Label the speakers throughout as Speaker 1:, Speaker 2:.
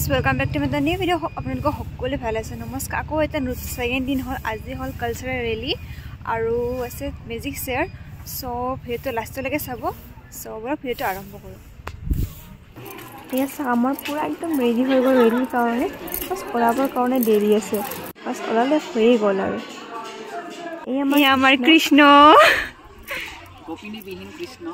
Speaker 1: guys, welcome back to my new video. আপোনালোক সকলোৱে ভালে আছে নমস্কাৰ আকৌ এটা সেকেন্ড দিন হল আজি হল কালচাৰেল ৰেলী আৰু আছে মিউজিক শেয়াৰ সো ভিডিওটো লাষ্টলৈকে চাব সো বৰা ভিডিওটো আৰম্ভ কৰো ইয়াত আমাৰ পুৰা একদম ৰেডি হৈ গল ৰেলীৰ কাৰণে বাস কৰাবৰ কাৰণে দেৰি আছে বাস ওলালে হৈ গল আৰু এই আমাৰ কৃষ্ণ
Speaker 2: গোপিনী বিহীন কৃষ্ণ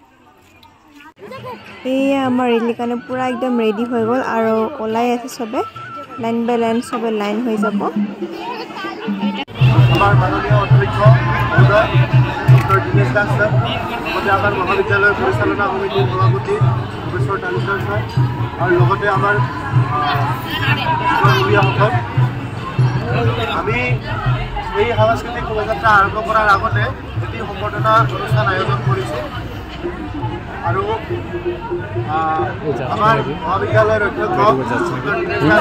Speaker 1: এই আমাৰ ৰেলী কাৰণে পুৰা একদম ৰেডি হৈ গল আৰু ওলাই আছে সবে লাইন বাই লাইন সবে লাইন হৈ যাব
Speaker 3: আমাৰ মাননীয় অধ্যক্ষ ডক্টৰ দিনেশ দাস স্যার লগতে আমাৰ মহাবিদ্যালয় পৰিচালনা সমিতিৰ সভাপতি প্ৰফেসৰ তালুকদাৰ স্যার আৰু লগতে আমাৰ সহযোগীসকল আমি এই সাংস্কৃতিক শোভাযাত্ৰা আৰম্ভ কৰাৰ আগতে এটি সম্বৰ্ধনা অনুষ্ঠান আয়োজন কৰিছোঁ আৰু আমাৰ মহাবিদ্যালয়ৰ অধ্যক্ষ ডক্টৰ দিনেশ দাস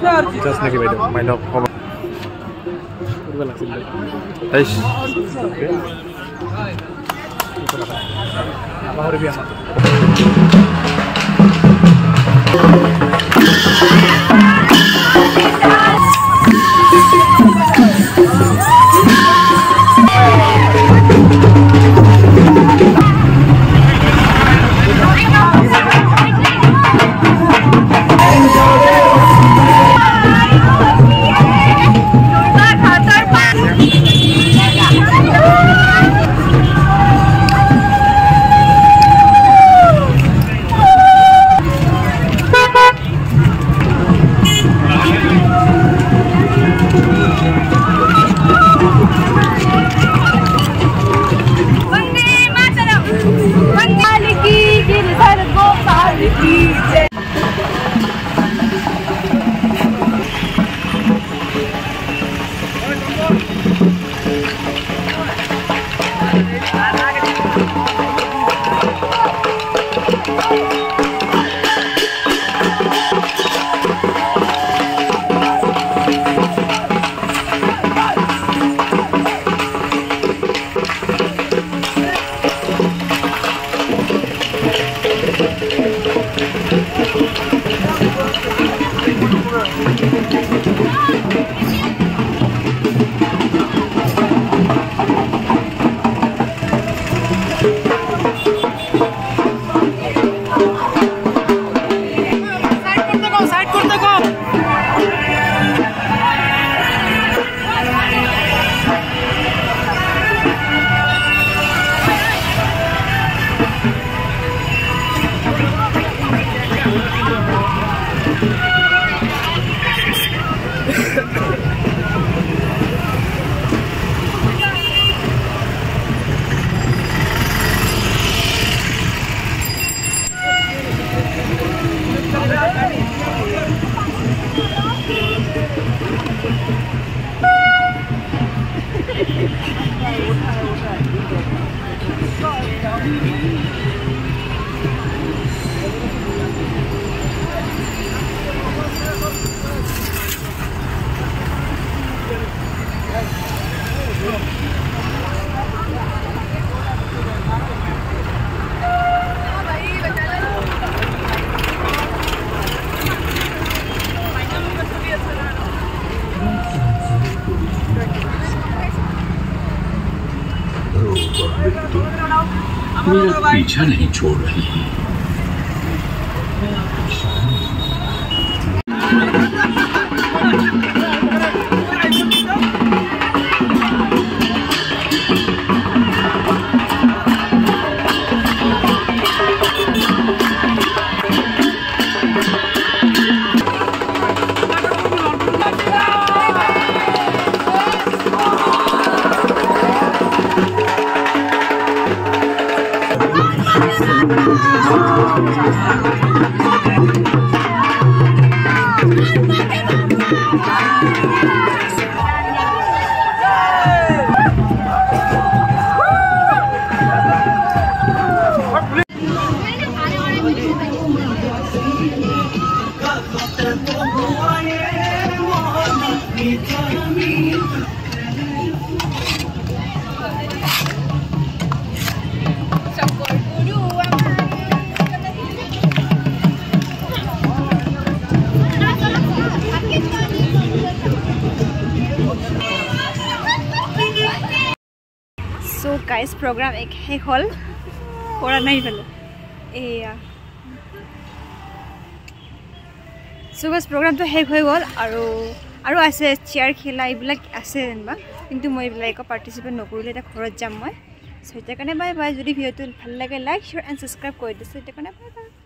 Speaker 4: पीछा नहीं छोड़ रही है
Speaker 1: গাইজ প্ৰগ্ৰাম শেষ হ'ল কৰা নাই পেলো এয়া সো গাইজ প্ৰগ্ৰামটো শেষ হৈ গ'ল আৰু আছে চেয়াৰ খেলা এইবিলাক আছে যেনিবা কিন্তু মই এইবিলাক একো পাৰ্টিচিপেট নকৰিলে এতিয়া ঘৰত যাম মই সো এতিয়া কাৰণে বাই বাই যদি ভিডিঅ'টো ভাল লাগে লাইক শ্বেয়াৰ এণ্ড ছাবস্ক্ৰাইব কৰি দিছোঁ এতিয়া কাৰণে বাই বাই